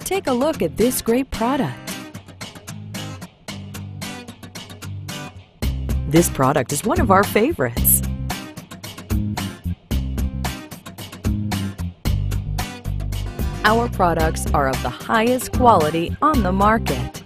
Take a look at this great product. This product is one of our favorites. Our products are of the highest quality on the market.